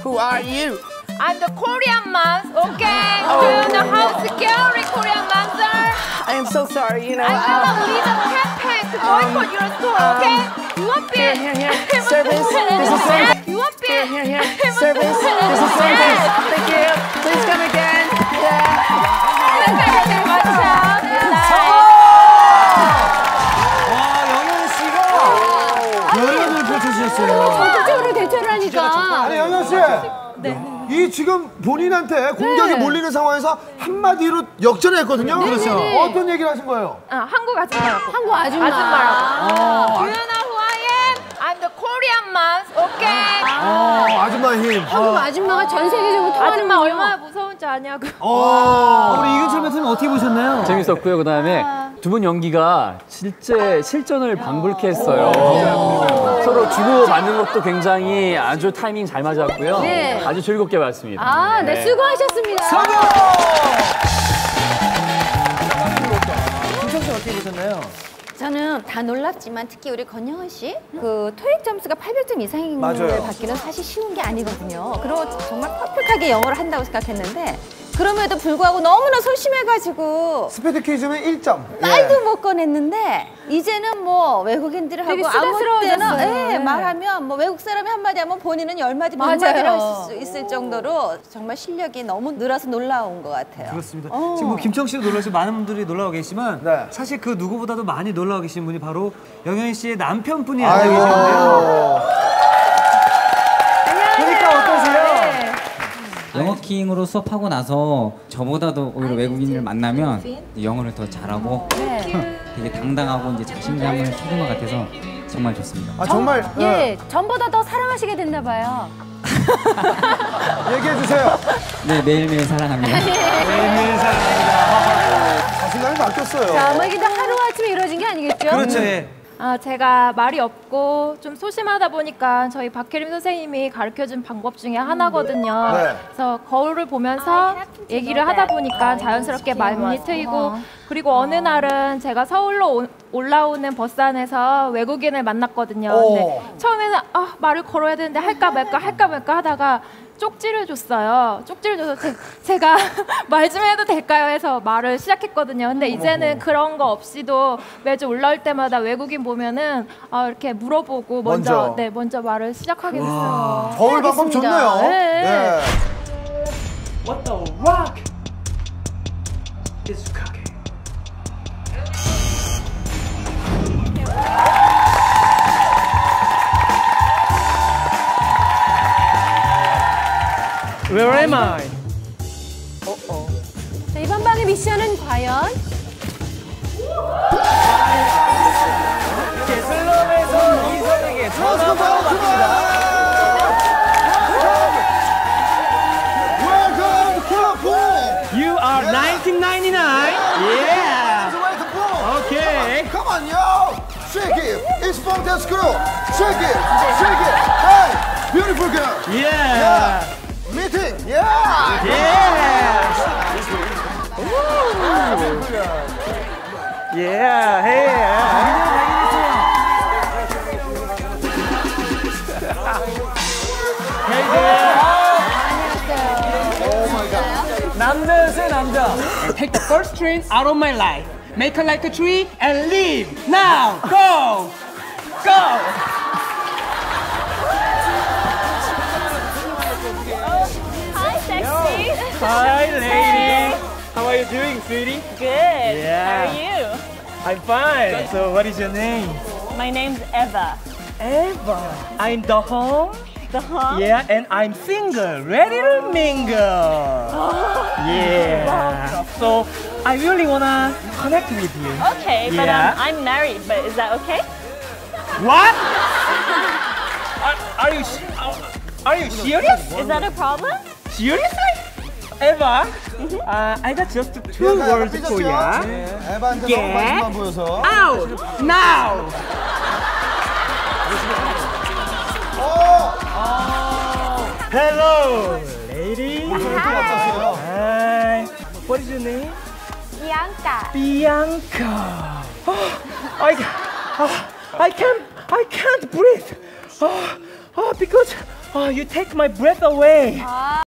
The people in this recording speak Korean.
Who are you? I'm the Korean moms, okay? Do you know how scary Korean moms are? I am so sorry, you know. I'm gonna lead a campaign to boycott your store, okay? You want beer? Here. Service. This is service. You want beer? Here. Service. This is service. Thank you. Please come again. 영현 씨가 열연을 펼쳐주셨어요. 적극적으로 대처를 하니까. 아니 영현 씨. 이 지금 본인한테 공격이 몰리는 상황에서 한마디로 역전을 했거든요. 그렇죠. 어떤 얘기를 하신 거예요? 한국 아줌마라고. 한국 아줌마. 아줌마라고. Do you know who I am? I'm the Korean moms, okay? 아줌마 힘. 한국 아줌마가 전 세계적으로 통하는 아줌마 얼마나 무서운지 아냐고. 우리 이근철 멘토님 어떻게 보셨나요? 재밌었고요. 그다음에 두 분 연기가 실전을 방불케 했어요. 서로 주고받는 것도 굉장히 아주 타이밍 잘 맞았고요. 네. 아주 즐겁게 봤습니다. 네, 수고하셨습니다. 김청 씨 어떻게 보셨나요? 저는 다 놀랍지만 특히 우리 권영은 씨 그 토익 점수가 800점 이상을 맞아요. 받기는 사실 쉬운 게 아니거든요. 그리고 정말 퍼펙트하게 영어를 한다고 생각했는데 그럼에도 불구하고 너무나 소심해가지고 스피드 퀴즈는 1점. 말도 못 꺼냈는데 이제는 뭐 외국인들하고 되게 아무 때나 수다스러워졌어요. 말하면 뭐 외국 사람이 한마디 하면 본인은 10마디, 맞아요. 100마디를 할 수 있을 정도로 정말 실력이 너무 늘어서 놀라운 것 같아요. 그렇습니다. 지금 뭐 김청 씨도 놀라시고 많은 분들이 놀라고 계시지만 네. 사실 그 누구보다도 많이 놀라고 계신 분이 바로 영현 씨의 남편분이 앉아 계시는데요. 그러니까 어떠세요? 영어킹으로 수업하고 나서 저보다도 오히려 외국인을 만나면 영어를 더 잘하고 되게 당당하고 이제 자신감을 키우는 것 같아서 정말 좋습니다. 정말. 예, 전보다 더 사랑하시게 됐나 봐요. 얘기해 주세요. 네, 매일매일 사랑합니다. 매일매일 사랑합니다. 자신감이 바뀌었어요. 자, 뭐 이게 다 하루아침에 이루어진 게 아니겠죠? 그렇죠. 예. 제가 말이 없고 좀 소심하다 보니까 저희 박혜림 선생님이 가르쳐준 방법 중에 하나거든요. 네. 그래서 거울을 보면서 얘기를 하다 보니까 자연스럽게 말문이 트이고 그리고 어느 날은 제가 서울로 올라오는 버스 안에서 외국인을 만났거든요. 근데 처음에는 말을 걸어야 되는데 할까 말까 하다가 쪽지를 줬어요. 쪽지를 줘서 제가 말 좀 해도 될까요? 해서 말을 시작했거든요. 근데 이제는 그런 거 없이도 매주 올라올 때마다 외국인 보면은 이렇게 물어보고 먼저 말을 시작하게 됐어요. 거울 방법 좋네요. 네. What the rock is cooking? Where am I? 자, 이번 방의 미션은 과연? 슬럼에서 이선에게 전화 바로 받습니다. Welcome to Club. You are 1999. Yeah. Okay. Come on, yo. Shake it. It's from that school. Shake it. Hey, beautiful girl. Yeah. Meeting. Yeah. Yeah. Hey. 남자였어요, 남자. Take the first train out of my life. Make her like a tree and leave. Now, go, go. Hi, sexy. Hi, lady. How are you doing, sweetie? Good. Yeah. How are you? I'm fine. So, what is your name? My name's Eva. Eva. I'm the home. The hum? Yeah, and I'm single, ready to mingle. Yeah. So I really wanna connect with you. Okay, but Yeah. I'm married, but is that okay? What? Are you serious? Is that a problem? Seriously? Eva, I got just two words for you. 에바한테 너무 Yeah. 관심만 보여서. Out now. Hello, lady. Hi. What is your name? Bianca. Bianca. I can't breathe. Because Oh, you take my breath away.